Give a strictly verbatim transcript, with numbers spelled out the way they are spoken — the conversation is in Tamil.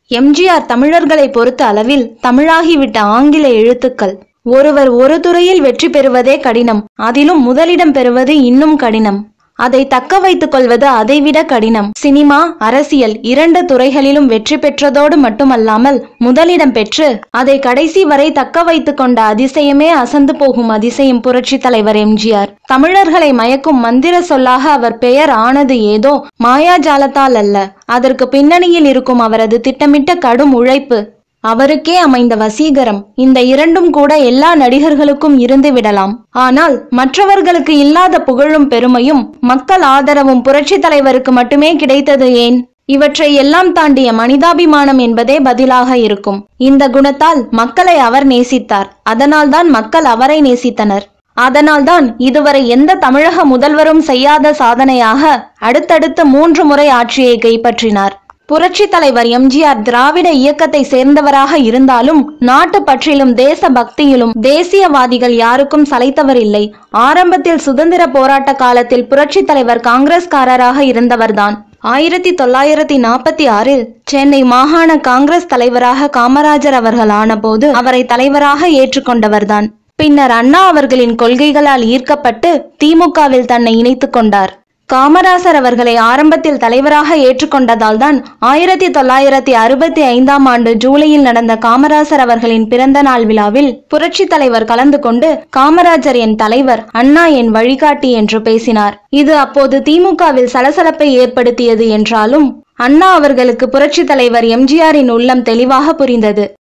எம்ஜிஆர் தமிழர்களை பொறுத்த அளவில் தமிழாகிவிட்ட ஆங்கில எழுத்துக்கள். ஒருவர் ஒரு துறையில் வெற்றி பெறுவதே கடினம், அதிலும் முதலிடம் பெறுவது இன்னும் கடினம். அதை தக்க வைத்துக் கொள்வது அதைவிட கடினம். சினிமா, அரசியல் இரண்டு துறைகளிலும் வெற்றி பெற்றதோடு மட்டுமல்லாமல் முதலிடம் பெற்று அதை கடைசி வரை தக்க வைத்துக் கொண்ட அதிசயமே அசந்து போகும் அதிசயம் புரட்சி தலைவர் எம்ஜிஆர். தமிழர்களை மயக்கும் மந்திர சொல்லாக அவர் பெயர் ஆனது ஏதோ மாயாஜாலத்தால் அல்ல, அதற்கு பின்னணியில் இருக்கும் அவரது திட்டமிட்ட கடும் உழைப்பு, அவருக்கே அமைந்த வசீகரம். இந்த இரண்டும் கூட எல்லா நடிகர்களுக்கும் இருந்து விடலாம். ஆனால் மற்றவர்களுக்கு இல்லாத புகழும் பெருமையும் மக்கள் ஆதரவும் புரட்சி தலைவருக்கு மட்டுமே கிடைத்தது ஏன்? இவற்றை எல்லாம் தாண்டிய மனிதாபிமானம் என்பதே பதிலாக இருக்கும். இந்த குணத்தால் மக்களை அவர் நேசித்தார். அதனால்தான் மக்கள் அவரை நேசித்தனர். அதனால்தான் இதுவரை எந்த தமிழக முதல்வரும் செய்யாத சாதனையாக அடுத்தடுத்து மூன்று முறை ஆட்சியை கைப்பற்றினார். புரட்சி தலைவர் எம்ஜிஆர் திராவிட இயக்கத்தை சேர்ந்தவராக இருந்தாலும் நாட்டு பற்றிலும் தேச பக்தியிலும் தேசியவாதிகள் யாருக்கும் சளைத்தவர் இல்லை. ஆரம்பத்தில் சுதந்திர போராட்ட காலத்தில் புரட்சி தலைவர் காங்கிரஸ்காரராக இருந்தவர்தான். ஆயிரத்தி தொள்ளாயிரத்தி நாற்பத்தி ஆறில் சென்னை மாகாண காங்கிரஸ் தலைவராக காமராஜர் அவர்கள் ஆன போது அவரை தலைவராக ஏற்றுக்கொண்டவர்தான். பின்னர் அண்ணா அவர்களின் கொள்கைகளால் ஈர்க்கப்பட்டு திமுகவில் தன்னை இணைத்துக் கொண்டார். காமராசர் அவர்களை ஆரம்பத்தில் தலைவராக ஏற்றுக்கொண்டதால் தான் ஆயிரத்தி தொள்ளாயிரத்தி அறுபத்தி ஐந்தாம் ஆண்டு ஜூலையில் நடந்த காமராசர் அவர்களின் பிறந்த நாள் விழாவில் புரட்சி தலைவர் கலந்து கொண்டு காமராஜர் என் தலைவர், அண்ணா என் வழிகாட்டி என்று பேசினார். இது அப்போது திமுகவில் சலசலப்பை ஏற்படுத்தியது என்றாலும் அண்ணா அவர்களுக்கு புரட்சி தலைவர் எம்ஜிஆரின் உள்ளம் தெளிவாக புரிந்தது.